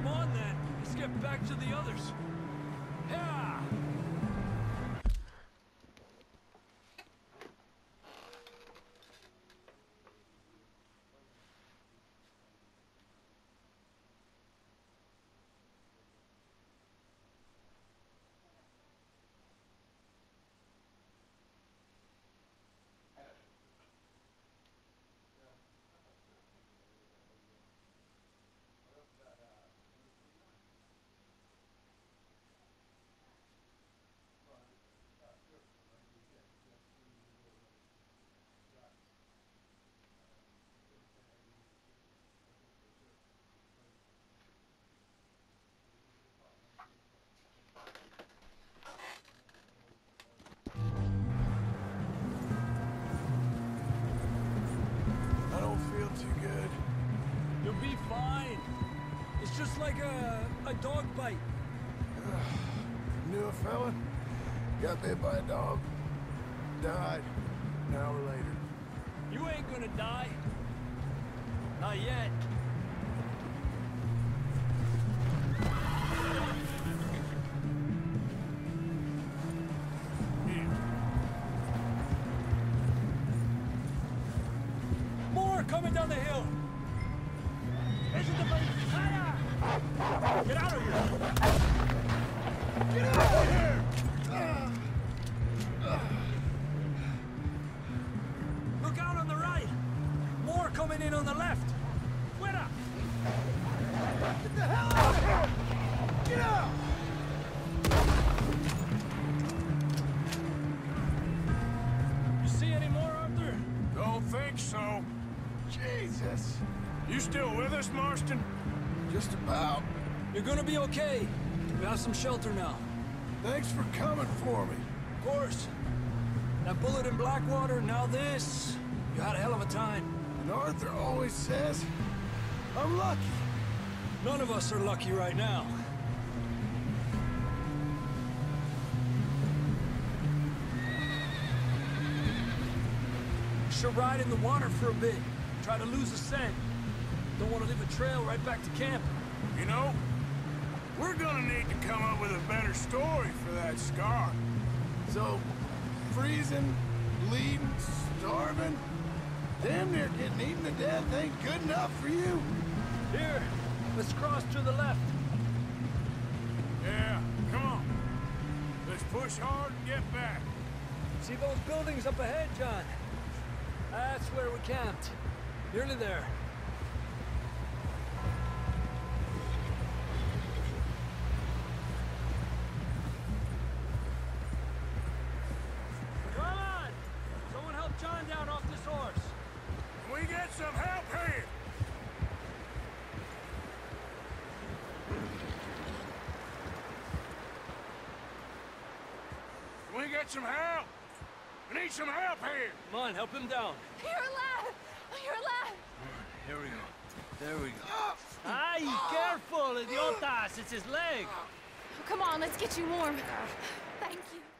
Come on, then. Let's get back to the others. Yeah! I don't feel too good. You'll be fine. It's just like a dog bite. Knew a fella, got bit by a dog, died an hour later. You ain't gonna die. Not yet. More coming down the hill. Isn't the place? Get out of here! Get out of here! Look out on the right. More coming in on the left. Fuera! Get the hell out of here! Get out! You see any more, Arthur? Don't think so. Jesus. You still with us, Marston? Just about. You're gonna be okay. We have some shelter now. Thanks for coming for me. Of course. That bullet in Blackwater, now this. You had a hell of a time. And Arthur always says, I'm lucky. None of us are lucky right now. Should ride in the water for a bit. Try to lose the scent. Don't want to leave a trail right back to camp. You know, we're gonna need to come up with a better story for that scar. So, freezing, bleeding, starving, damn near getting eaten to death ain't good enough for you. Here, let's cross to the left. Yeah, come on. Let's push hard and get back. See those buildings up ahead, John? That's where we camped. Nearly there. Come on! Someone help John down off this horse. Can we get some help here? Can we get some help? We need some help here. Come on, help him down. You're alive! You're alive! Here we go. There we go. Ay, careful, idiotas! It's his leg! Come on, let's get you warm. Thank you.